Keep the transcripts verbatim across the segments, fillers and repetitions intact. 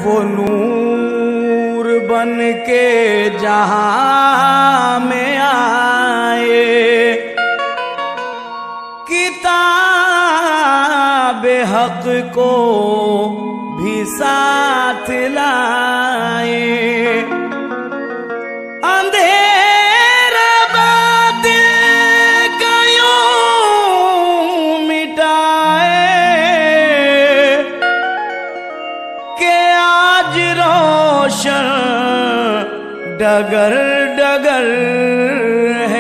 वो नूर बन के जहां में आए, किताब हक को भी साथ लाए। अंधेरा बातिल का यूं मिटाए कि आज रोशन डगर डगर है।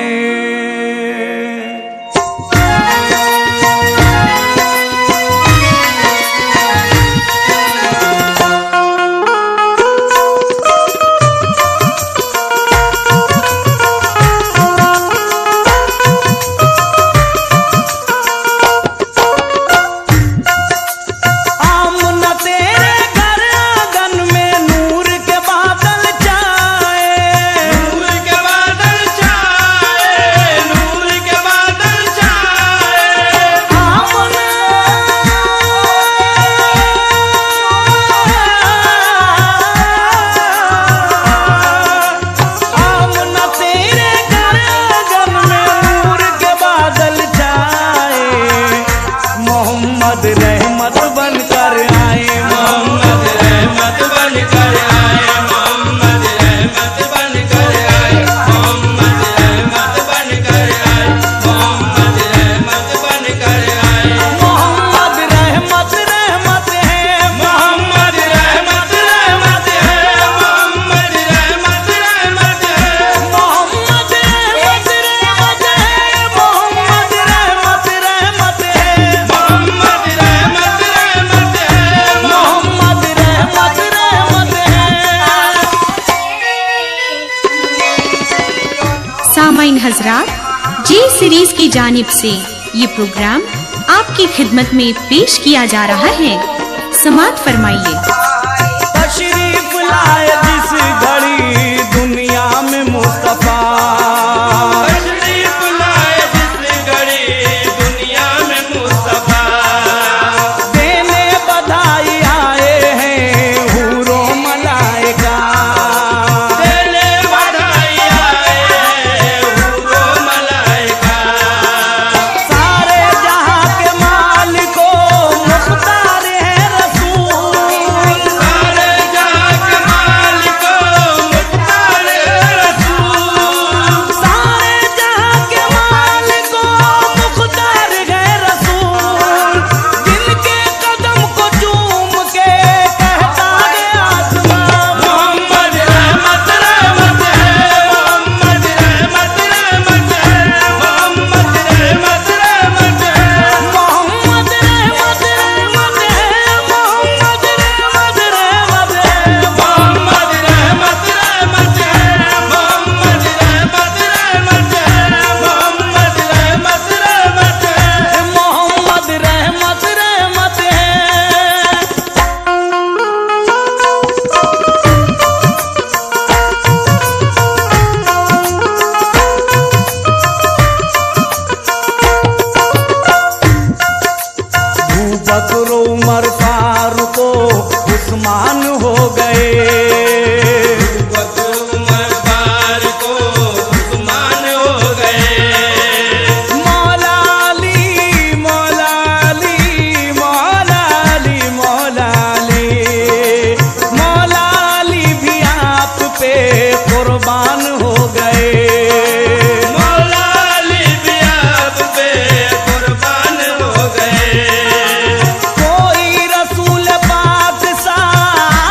रहमत बन कर आए, मोहम्मद रहमत बन कर आए, मोहम्मद रहमत बन कर आए, मोहम्मद रहमत बन कर आए, मोहम्मद रहमत बन कर आए। मोहम्मद रहमत रहमत है, मोहम्मद रहमत रहमत है, मोहम्मद रहमत रहमत है, मोहम्मद रहमत रहमत है, मोहम्मद रहमत रहमत है, मोहम्मद सामाइन हजरात, जी सीरीज की जानिब से ये प्रोग्राम आपकी खिदमत में पेश किया जा रहा है। समाअत फरमाइए। तशरीफ लाए जिस घड़ी दुनिया में मुस्तफा, तशरीफ लाए जिस घड़ी दुनिया में मुस्तफा, देने बधाई आए हैं हूरो मलाइका, देने बधाई आए हैं हूरो मलाइका। सारे जहां के मालिको मुख्तार है रसूल, सारे जहां के मालिको मुख्तार है रसूल, सारे जहां के मालिको मुख्तार है रसूल। जिनके कदम को चूम के कहता है आसमां, मोहम्मद रहमत रहमत है, मोहम्मद रहमत रहमत है, मोहम्मद रहमत रहमत है, मोहम्मद रहमत रहमत है, मोहम्मद रहमत रहमत है, मोहम्मद रहमत रहमत है, मोहम्मद रहमत रहमत है, मोहम्मद रहमत रहमत है, मोहम्मद रहमत रहमत है। अबू बकर उमर फारूक उस्मान हो गए, अबू बकर उमर फारूक उस्मान हो गए। मौला अली मौला अली मौला अली मौला अली मौला अली भी आप पे कुर्बान हो गए, मौला अली भी आप पे कुर्बान हो गए। कोई रसूल पाक सा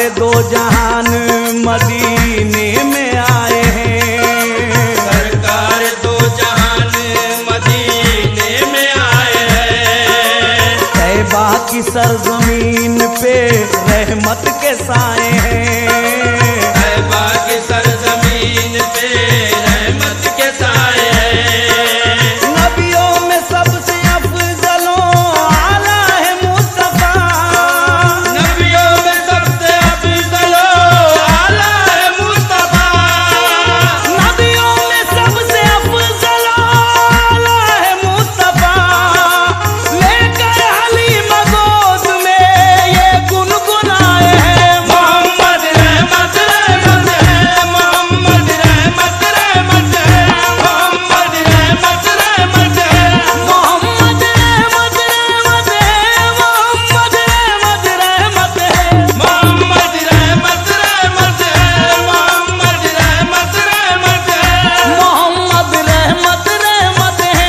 दो जहान मदीने में आए हैं। सरकार दो जहान मदीने में आए हैं। तैबा की सरजमीन पे रहमत के साए हैं। तैबा की सरजमीन पे रहमत के साए हैं। नबियों में सबसे अफजलो आला है मुस्तफा। नबियों में सबसे अफजलो आला है मुस्तफा। नबियों में सबसे अफजलो आला है मुस्तफा। लेकर हलीमा गोद में ये गुनगुनाए हैं। मोहम्मद रहमत रहमत है। मोहम्मद रहमत रहमत है। मोहम्मद रहमत रहमत है। मोहम्मद रहमत रहमत है। मोहम्मद रहमत रहमत है। मोहम्मद रहमत रहमत है। मोहम्मद रहमत रहमत है। मोहम्मद रहमत रहमत है।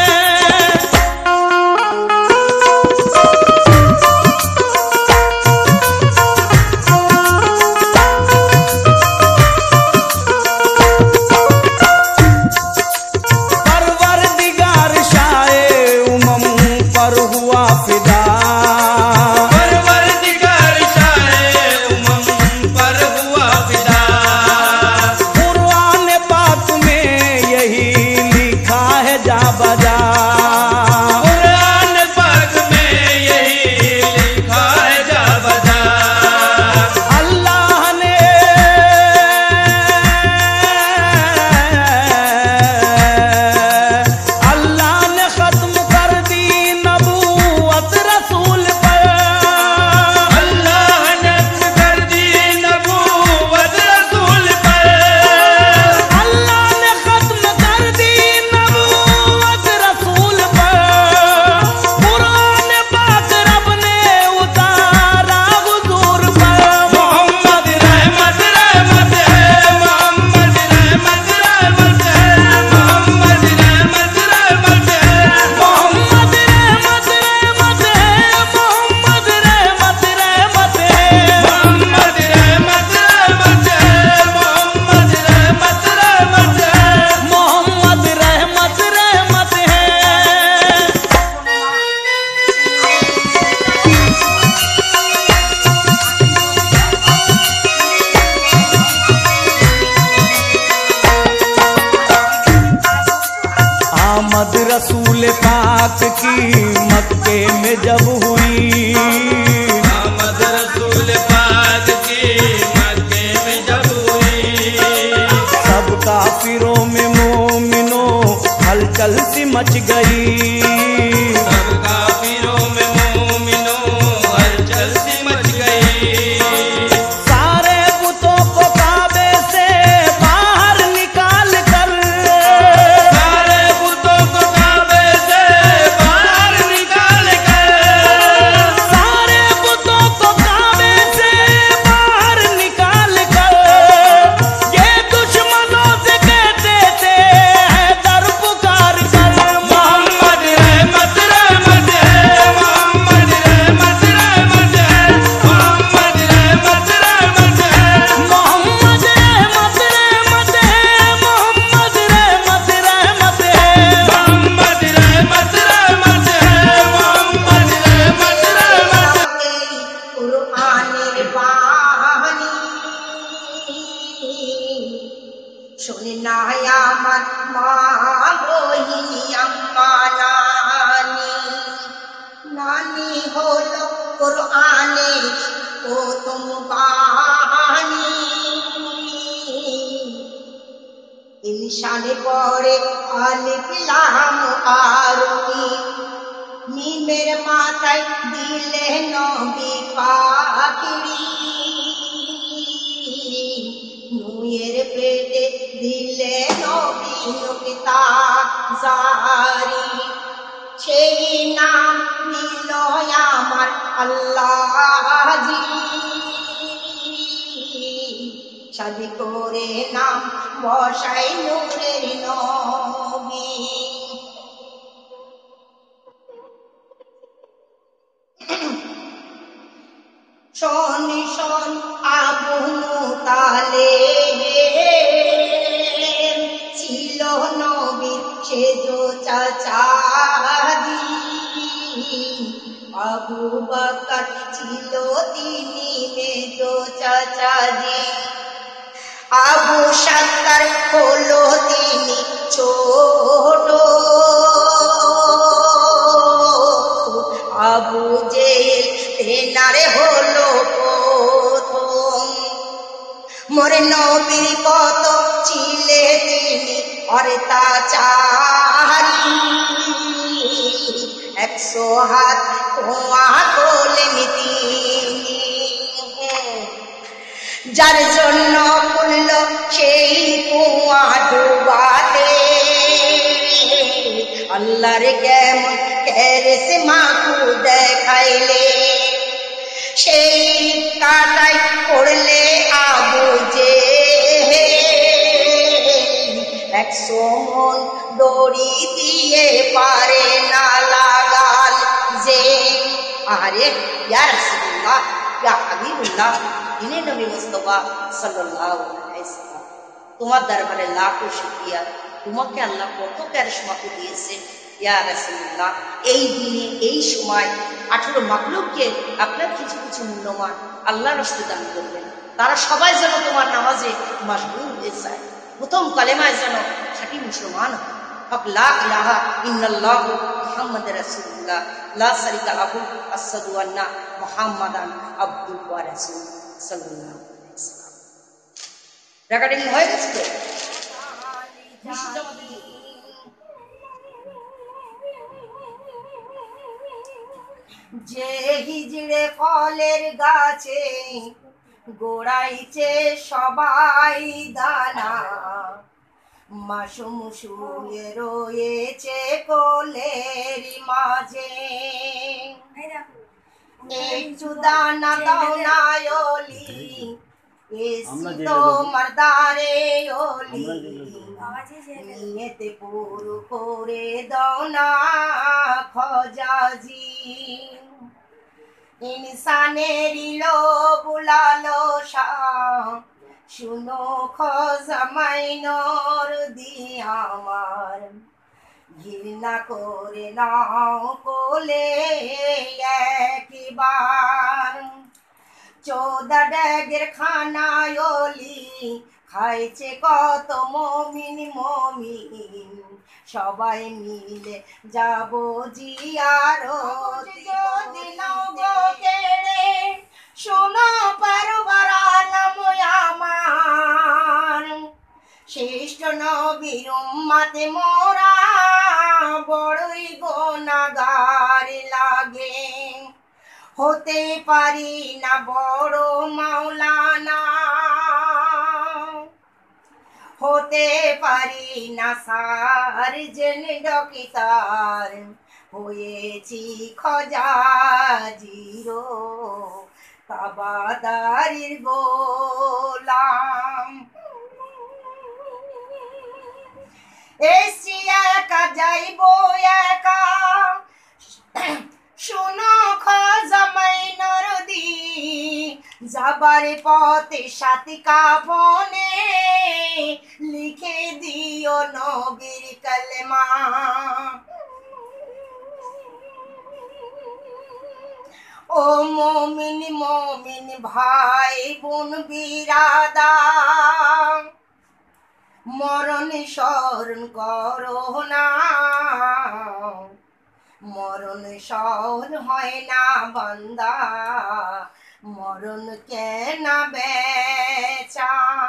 परवरदिगार शाए उमम पर हुआ फिदा। परवरदिगार शाए उमम पर हुआ फिदा। कुरान पाक में यही लिखा है जा बजा। कुरान पाक में यही लिखा है जा बजा। अल्लाह ने अल्लाह ने खत्म कर दी नबूवत रसूल पर। अल्लाह ने कर दी नबूवत रसूल पर। अल्लाह ने खत्म कर दी नबूवत रसूल पर। कुरान पाक रब ने उतारा हुजूर पर। मोहम्मद रहमत रहमत है। मोहम्मद रहमत रहमत है। मोहम्मद रहमत रहमत है। मोहम्मद रहमत रहमत है। मोहम्मद रहमत रहमत है। मोहम्मद रहमत रहमत है। मोहम्मद रहमत रहमत है। मोहम्मद रहमत रहमत है। आमद रसूल पाक की मक्के में जब हुई। मोहम्मद रसूल पाक की मक्के में जब हुई। सब काफिरों में मोमिनों हलचल सी मच गई। सब काफिरों में मोमिनों हलचल सी मच गई। सारे बुतों को काबे से बाहर निकाल कर। सारे बुतों को काबे से बाहर निकाल कर। सारे बुतों को काबे से बाहर निकाल कर। ये दुश्मनों से कहते थे है दर पुकार कर। मोहम्मद रहमत रहमत है। मोहम्मद रहमत रहमत है। मोहम्मद रहमत रहमत है। मोहम्मद रहमत रहमत है। मोहम्मद रहमत रहमत है। मोहम्मद रहमत रहमत है। मोहम्मद रहमत रहमत है। कुरआনের বাণী শুনে না আমার মা গহি আম্মা নানি। নানি হলো কুরআনের প্রথম বাণী। ইনশানে পড়ে আলিফ লাম আরবি। নিমের মাথায় দিলে নবী পাখিরি। নুয়ের পেটে দিলে নবী নবিতা জারি। সেই নাম নিল আমার আল্লাহজি। শাদি করে নাম বসাই নূরের নবী। শোন শোন আবু তালেব ছিল নবীর সেজ চাচাজি, আবু বকর ছিল তিনি মেজ চাচাজি, আবু সাত্তার হলো তিনি ছোট, আবু জেহেল তেনারে হলো প্রথম। মোর নবীর কত ছিলে তিনি অত্যাচারী, একশো হাত কোয়া তোলেন তিনি, যার জন্য খুলল সেই কুয়া ডুবাতে, আল্লাহর কেমন কেরিশমা কু দেখাইলে, সেই কাটাই পড়লে আবু জেহেল, একশো মন দড়ি দিয়ে পারে না লাগাল যে। আরে ইয়া রাসূলুল্লাহ, ইয়া হাবিবুল্লাহ, ইনি নবী মুস্তাফা সাল্লাল্লাহু আলাইহি ওয়াসাল্লাম, তোমার দরবারে লাখো শুকরিয়া, তোমাকে আল্লাহ কত কারিশমা দিয়েছে ইয়া রাসূলুল্লাহ। এই দিনে এই সময় আঠারো মাখলুককে আপনার কিছু কিছু মূল্যমান আল্লাহর রাস্তে দান করবেন, তারা সবাই যেন তোমার নামাজে মশগুল হয়ে যায়, প্রথম কালেমায় যেন খাঁটি মুসলমান হয়। হক লা ইলাহা ইল্লাল্লাহু মুহাম্মাদুর রাসূলুল্লাহ লা শারীকা লাহু আশহাদু আন্না মুহাম্মাদান আবদুহু ওয়া রাসূলুহু সাল্লাল্লাহু আলাইহি ওয়াসাল্লাম। রেকর্ডিং হয়ে গেছে তো? যে হিজড়ে ফলের গাছে গোড়াইছে সবাই দানা, মাসুম শুয়ে রয়েছে কোলের মাঝে, একটু দানা দাও না ওলি, এসি তো মর্দারে ওলি, নিয়তে পুরো করে দাও না খজাজি, ইনসানেরই লোভ লালসা শুনো খজামাইনর দিয়া আমার, ঘৃণা করে নাও কোলে একবার, চৌদা ড্যাগের খানায়লি খাইছে কত মমিন মমিন, সবাই মিলে যাব জিয়ারতি, যদি নাও গো কেড়ে শোনো পারবার আলম আমার, শ্রেষ্ঠ নবীর উম্মতে মোরা বড়ই গুনাহগার লাগে, হতে পারি না বড় মাওলানা, হতে পারি না সার্জেন ডকিতার, হয়েছি খজাজিরো তাবাদারির গোলাম, এসি একা যাইব একা শুনো খজামাইনর দি, যাবার পথে সাথী কাফনে লিখে দিও নবীর কালেমা, ও মুমিন মুমিন ভাই বোন বিরাদার, মরণ স্মরণ করো না, মরণ স্মরণ হয় না বান্দা, মরণ কেন বেচা,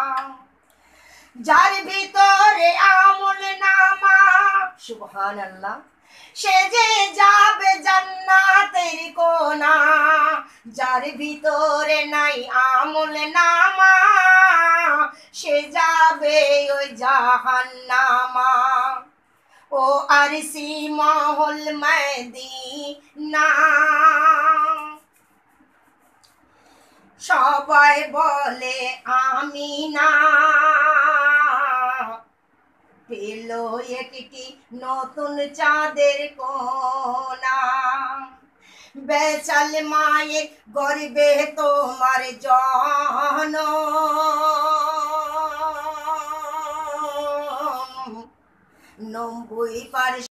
যার ভিতরে আমল নামা সুবহানাল্লাহ, সে যে যাবে জান্নাতের কোনা, যার ভিতরে নাই আমল নামা সে যাবে ওই জাহান্নামা, ও আরসি মহল মদিনা, সবাই বলে আমিনা, পেল একটি নতুন চাঁদের কোনা, বেচাল মায়ের গর্বে তোমার জনম নব্বই পার